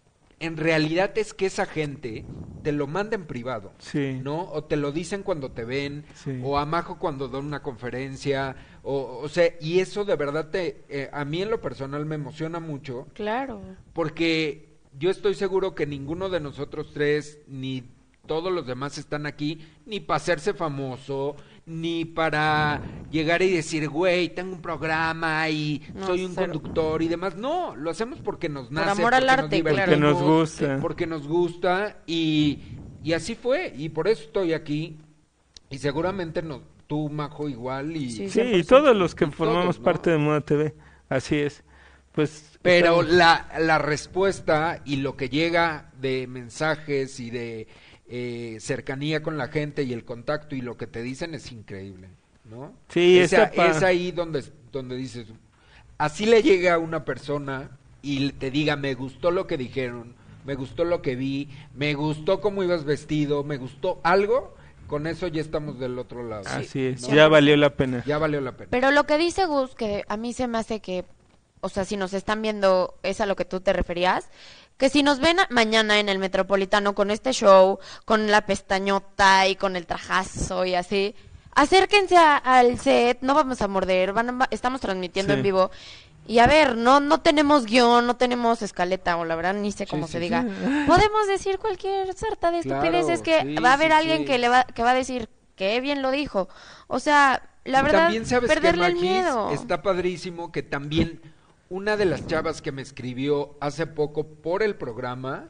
en realidad es que esa gente te lo manda en privado, Sí. ¿no? O te lo dicen cuando te ven, Sí. o a Majo cuando da una conferencia, o, o sea, y eso de verdad te, eh, a mí en lo personal me emociona mucho, Claro. porque yo estoy seguro que ninguno de nosotros tres, ni todos los demás están aquí, ni para hacerse famoso, ni para llegar y decir, güey, tengo un programa y No, soy un cero. conductor y demás. No, lo hacemos porque nos nace, amor al porque nos arte, divertimos, claro. Porque nos gusta. porque nos gusta y, y así fue, y por eso estoy aquí, y seguramente no, tú, Majo, igual, y Sí, Sí, y cien por ciento. todos los que Y formamos todos, ¿no? parte de Moda T V, así es. Pues Pero estamos- la, la respuesta y lo que llega de mensajes y de eh, cercanía con la gente y el contacto y lo que te dicen es increíble, ¿no? Sí, Esa- está pa- es ahí donde, donde dices, así le llega a una persona y te diga, me gustó lo que dijeron, me gustó lo que vi, me gustó cómo ibas vestido, me gustó algo, con eso ya estamos del otro lado. así es, ¿no? ya valió la pena. Ya valió la pena. Pero lo que dice Gus, que a mí se me hace que, o sea, si nos están viendo, es a lo que tú te referías, que si nos ven a- mañana en el Metropolitano con este show, con la pestañota y con el trajazo y así, acérquense a- al set, no vamos a morder, van a- va- estamos transmitiendo Sí. en vivo. Y a ver, no no tenemos guión, no tenemos escaleta, o la verdad ni sé cómo Sí, se sí, diga. sí. Podemos decir cualquier sarta de Claro, estupideces que sí, va a haber sí, alguien sí. que le va que va a decir que bien lo dijo. O sea, la Y verdad, también sabes que perderle el Magis, miedo. está padrísimo que también una de las chavas que me escribió hace poco por el programa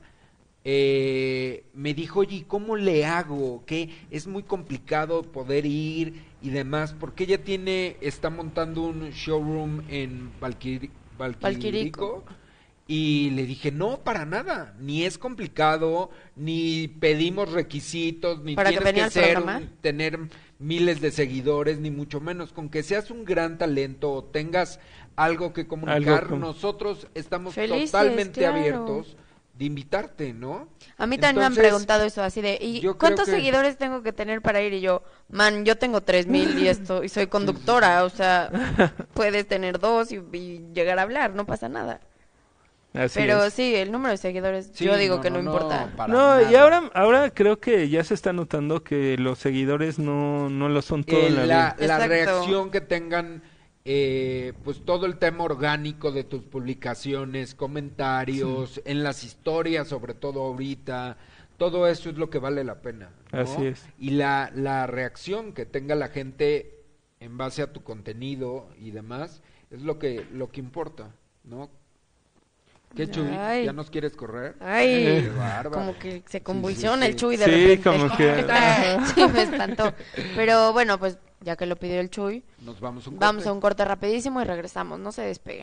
eh, me dijo, oye, ¿cómo le hago? Que es muy complicado poder ir y demás, porque ella tiene, está montando un showroom en Valquir, Valquirico, Valquirico. y le dije, no, para nada, ni es complicado, ni pedimos requisitos, ni ¿Para que tienes venga que al ser programa? un- tener miles de seguidores, ni mucho menos. Con que seas un gran talento o tengas algo que comunicar, Algo con- nosotros estamos Felices, totalmente claro. abiertos de invitarte, ¿no? A mí también me han Entonces, preguntado eso, así de, ¿y yo creo cuántos que- seguidores tengo que tener para ir? Y yo, man, yo tengo tres mil y esto, y soy conductora, o sea, puedes tener dos y, y llegar a hablar, no pasa nada. Así Pero es. sí, el número de seguidores, Sí, yo digo que no, importa. para No, y nada. ahora ahora creo que ya se está notando que los seguidores no, no lo son todo Eh, en la, la, vida. la Exacto. reacción que tengan, eh, pues todo el tema orgánico de tus publicaciones, comentarios, en las historias, sobre todo ahorita, todo eso es lo que vale la pena, ¿no? Así es. Y la, la reacción que tenga la gente en base a tu contenido y demás, es lo que, lo que importa, ¿no? ¿Qué, Chuy? Ay. ¿Ya nos quieres correr? Ay, Qué bárbaro. como que Sí, se sí, convulsiona sí. el Chuy de Sí, repente. como que- Sí, me espantó. Pero bueno, pues ya que lo pidió el Chuy, Nos vamos un vamos corte. a un corte rapidísimo y regresamos, no se despeguen.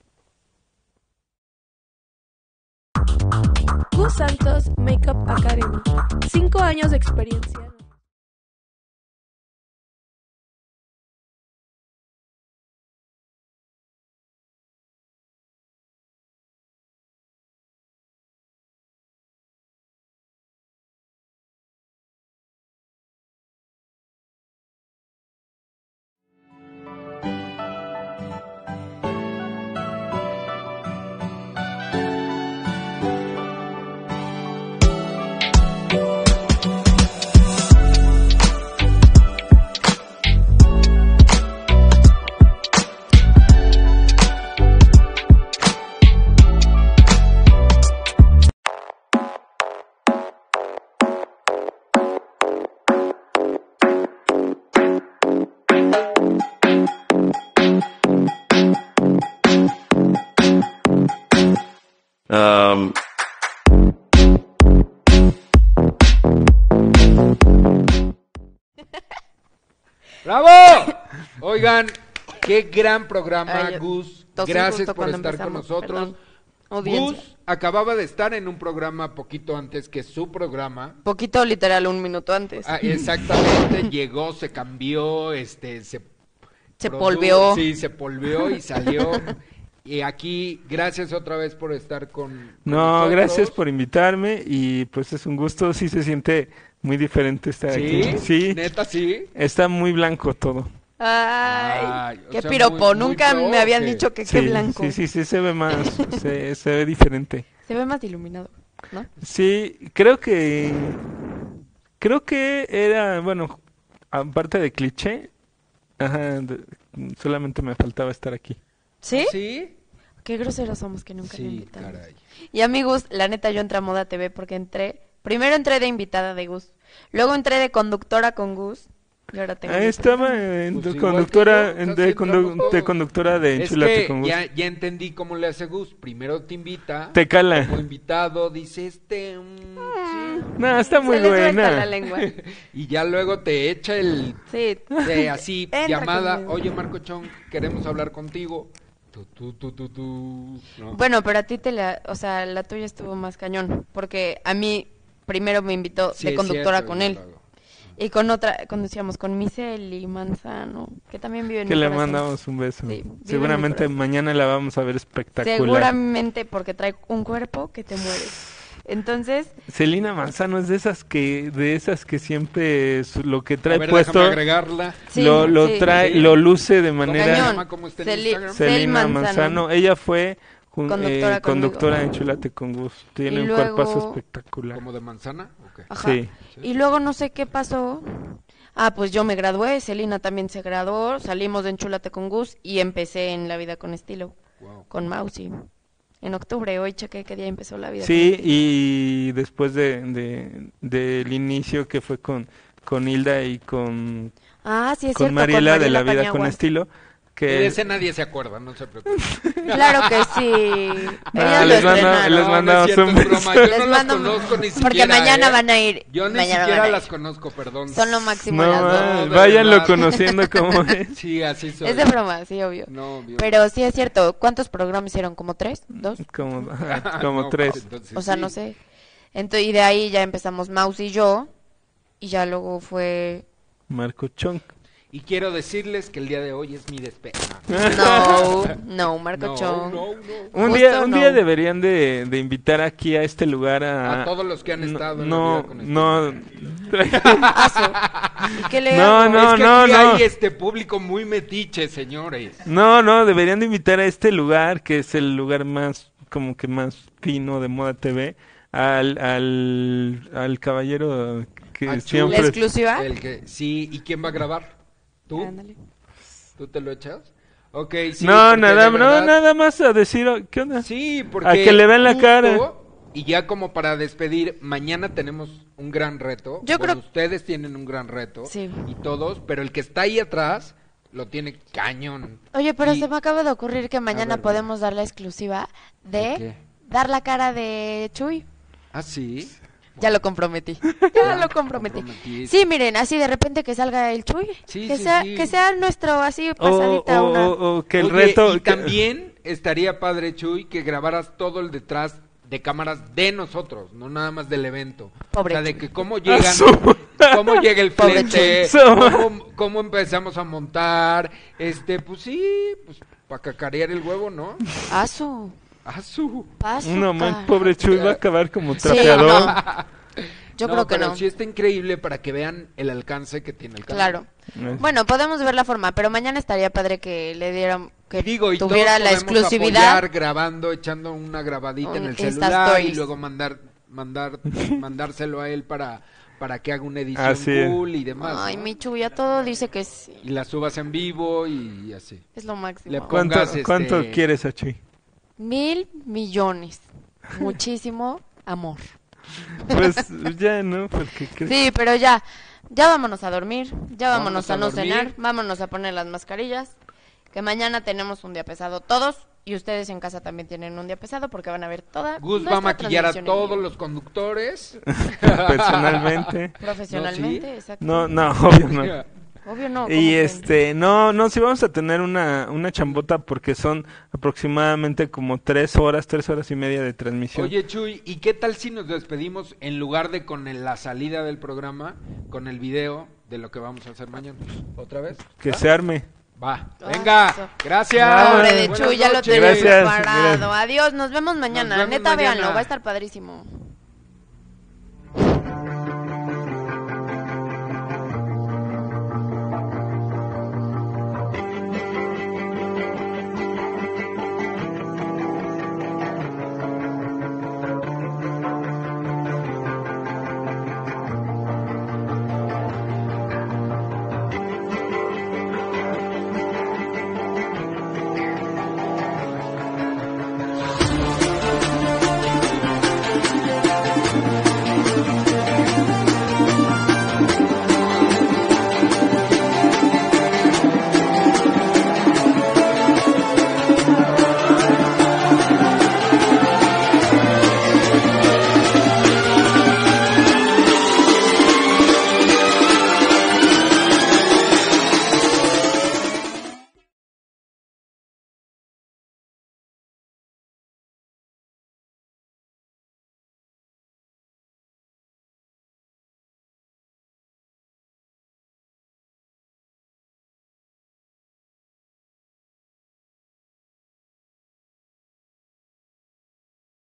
Gus Santos Makeup Academy. Cinco años de experiencia. Um, ¡Bravo! Oigan, qué gran programa, Ay, yo Gus. tosí Gracias justo por cuando estar con empezamos, nosotros. perdón. Audiencia. Gus acababa de estar en un programa poquito antes que su programa. Poquito literal, un minuto antes. Ah, exactamente, llegó, se cambió, este, se... Se produ- polveó. Sí, se polveó y salió. Y aquí, gracias otra vez por estar con, con No, nosotros. gracias por invitarme y pues es un gusto, sí se siente muy diferente estar ¿Sí? aquí. Sí, ¿Neta sí? está muy blanco todo. Ay, Ay, o qué sea, piropo. muy- muy Nunca pro, me habían ¿o qué? dicho que Sí, qué blanco. sí, sí, sí, se ve más, se, se ve diferente. Se ve más iluminado, ¿no? Sí, creo que, creo que era, bueno, aparte de cliché, ajá, de- solamente me faltaba estar aquí. ¿Sí? ¿Sí? Qué groseros somos que nunca me Sí, invitamos. caray. Y amigos, la neta, yo entré a Moda T V porque entré... Primero entré de invitada de Gus. Luego entré de conductora con Gus. Y ahora tengo... Ah, mi estaba programa. en Pues de igual que conductora, yo, en- casi de, entramos condu- de todos. conductora de Es Enchúlate que con Gus. ya, ya entendí cómo le hace Gus. Primero te invita. Te cala. Como invitado, dice este... mm, sí. No, está muy Se le suelta la buena. lengua. Y ya luego te echa el... Sí. de así, Entra llamada. conmigo. Oye, Marco Chong, queremos hablar contigo. Tu, tu, tu, tu, tu. ¿No? Bueno, pero a ti te la... O sea, la tuya estuvo más cañón. Porque a mí primero me invitó Sí, de es conductora cierto, con yo él. lo hago. Y con otra, conducíamos con Miseli Manzano, que también vive en Que mi le corazón. mandamos un beso. Sí, vive en mi Seguramente corazón. mañana la vamos a ver espectacular. Seguramente porque trae un cuerpo que te mueres. Entonces, Celina Manzano es de esas que, de esas que siempre su- lo que trae A ver, puesto déjame agregarla. sí, lo, lo sí. trae, Sí. lo luce de ¿Cómo se manera. Cañón. llama? ¿Cómo está en Celi- Instagram? Cel Celina Manzano. Manzano, ella fue jun- Conductora eh, conductora conmigo. en Chulate con Gus. Tiene Y un luego- cuerpazo espectacular. ¿Como de manzana? Ok. ajá. Sí. Y luego no sé qué pasó. Ah, pues yo me gradué, Celina también se graduó, salimos de Enchúlate con Gus y empecé en La Vida con Estilo, Wow. con Mausi. En octubre, hoy chequé qué día empezó La Vida Sí, con Estilo. y después de, de- del inicio que fue con, con Hilda y con, Ah, sí es con cierto, Mariela de La Vida Paniagua. con Estilo, De que ese nadie se acuerda, no se preocupen. Claro que sí. Ah, Ellas lo les mando- estrenaron. les No, mandamos no es cierto, un es broma. beso. Yo Les no las mando- conozco ni siquiera. Porque mañana ¿eh? van a ir. Yo ni mañana siquiera van a las ir. conozco, perdón. Son lo máximo no, las dos. ah, de váyanlo verdad. conociendo como es. Sí, así soy. Es de broma, sí, obvio. No, obvio. Pero sí es cierto. ¿Cuántos programas hicieron? ¿Como tres? ¿Dos? Como, ajá, como No, tres. pues, entonces O sea, sí. no sé. Entonces, y de ahí ya empezamos Maus y yo. Y ya luego fue... Marco Chong. Y quiero decirles que el día de hoy es mi despedida. No, no, Marco No, Chong. no, no. Un Justo día, un no. día deberían de, de invitar aquí a este lugar a... A todos los que han estado en La No, Vida con no, Aso. ¿Y qué le No, hago? no. es que aquí no. hay este público muy metiche, señores. no, no, deberían de invitar a este lugar, que es el lugar más, como que más fino de Moda T V, al, al, al caballero que A Chu. ¿La siempre... exclusiva? El que, sí, ¿y quién va a grabar? ¿Tú? Ándale. ¿Tú te lo echas? Ok, sí. no, porque nada, de no, verdad- nada más a decir, oh, ¿qué onda? Sí, porque... A que le vean la justo, cara. Y ya como para despedir, mañana tenemos un gran reto. Yo Bueno, creo- ustedes tienen un gran reto. Sí. Y todos, pero el que está ahí atrás lo tiene cañón. Oye, pero Y- se me acaba de ocurrir que mañana ver, podemos dar la exclusiva ¿De de qué? dar la cara de Chuy. ¿Ah, sí? Ya lo comprometí. Ya Ya lo comprometí. comprometiste. Sí, miren, así de repente que salga el Chuy. Sí, que sí, sea, sí. que sea nuestro así O, pasadita o- una. o- o que el Oye, reto... y que- también estaría padre, Chuy, que grabaras todo el detrás de cámaras de nosotros, no nada más del evento. Pobre o sea, de Chuy. que cómo llegan, Asu- cómo llega el Pobre flete, Chuy. cómo, cómo empezamos a montar, este, pues sí, pues para cacarear el huevo, ¿no? Asu. Asu. Paso. No, man, pobre Chuy va a acabar como Sí, trapeador. no. Yo No, creo que pero no. sí está increíble para que vean el alcance que tiene el canal. Claro. Es- Bueno, podemos ver la forma, pero mañana estaría padre que le dieran, que Y digo, y tuviera todos la podemos exclusividad. apoyar grabando, echando una grabadita en Un el Insta celular y Stories. luego mandar, mandar, mandárselo a él para, para que haga una edición Así es. cool y demás. Ay, ¿no? mi Chuy, ya todo dice que sí. Y la subas en vivo y así. Es lo máximo. Le ¿Cuánto, pongas, este- ¿Cuánto quieres a Chuy? Mil millones. Muchísimo amor. Pues ya, ¿no? Porque creo- Sí, pero ya. Ya vámonos a dormir. Ya vámonos, Vámonos a a no dormir. cenar. Vámonos a poner las mascarillas. Que mañana tenemos un día pesado todos. Y ustedes en casa también tienen un día pesado porque van a ver toda Gus va a nuestra maquillar a transmisión en todos vivo. los conductores. Personalmente. Profesionalmente, No, sí. exacto. No, no, obvio no. Obvio no. ¿cómo Y creen? este, no, no, sí vamos a tener una, una chambota porque son aproximadamente como tres horas, tres horas y media de transmisión. Oye, Chuy, ¿y qué tal si nos despedimos en lugar de con el- la salida del programa, con el video de lo que vamos a hacer mañana? ¿Otra vez? Que ¿Va? se arme. Va, Ah, venga, eso. gracias. Pobre de Buenas Chuy, ya lo noches. tenemos Gracias, preparado. gracias. Adiós, nos vemos mañana. Nos vemos Neta, mañana. véanlo, va a estar padrísimo.